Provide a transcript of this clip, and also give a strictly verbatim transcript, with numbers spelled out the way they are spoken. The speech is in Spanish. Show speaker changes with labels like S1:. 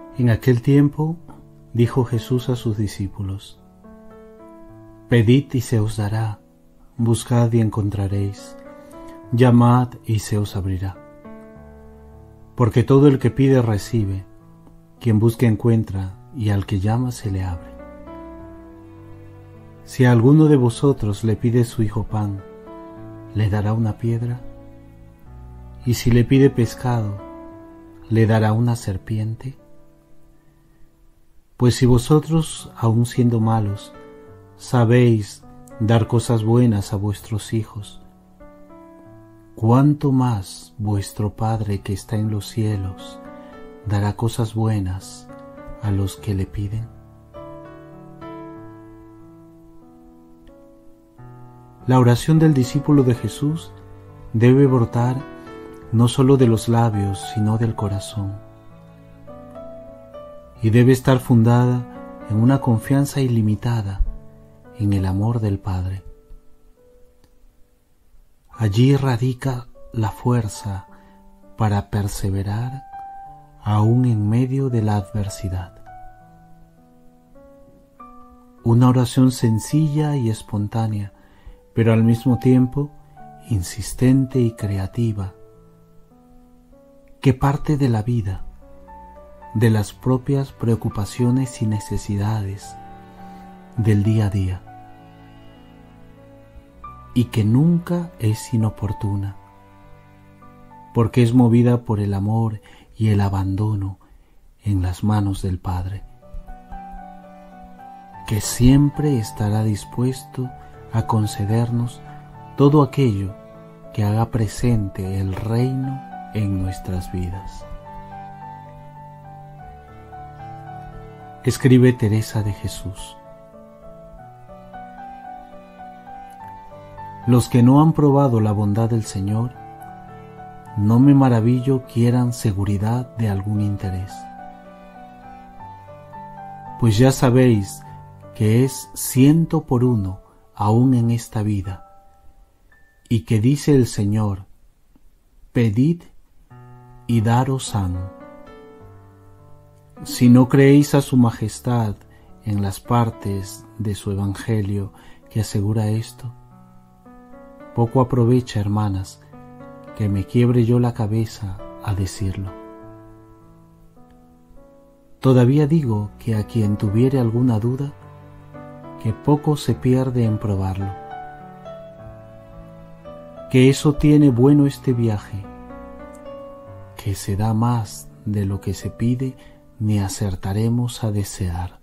S1: En aquel tiempo dijo Jesús a sus discípulos: Pedid y se os dará, buscad y encontraréis, llamad y se os abrirá. Porque todo el que pide recibe, quien busca encuentra, y al que llama se le abre. Si a alguno de vosotros le pide su hijo pan, ¿le dará una piedra? Y si le pide pescado, ¿le dará una serpiente? Pues si vosotros, aun siendo malos, sabéis dar cosas buenas a vuestros hijos, ¿cuánto más vuestro Padre que está en los cielos dará cosas buenas a los que le piden? La oración del discípulo de Jesús debe brotar no solo de los labios, sino del corazón, y debe estar fundada en una confianza ilimitada en el amor del Padre. Allí radica la fuerza para perseverar aún en medio de la adversidad. Una oración sencilla y espontánea, pero al mismo tiempo insistente y creativa, que parte de la vida, de las propias preocupaciones y necesidades del día a día, y que nunca es inoportuna, porque es movida por el amor y el abandono en las manos del Padre, que siempre estará dispuesto a concedernos todo aquello que haga presente el reino en nuestras vidas. Escribe Teresa de Jesús: los que no han probado la bondad del Señor, no me maravillo quieran seguridad de algún interés, pues ya sabéis que es ciento por uno aún en esta vida, y que dice el Señor: pedid y daros han. Si no creéis a su majestad en las partes de su evangelio que asegura esto, poco aprovecha, hermanas, que me quiebre yo la cabeza a decirlo. Todavía digo que a quien tuviere alguna duda, que poco se pierde en probarlo, que eso tiene bueno este viaje, que se da más de lo que se pide ni acertaremos a desear.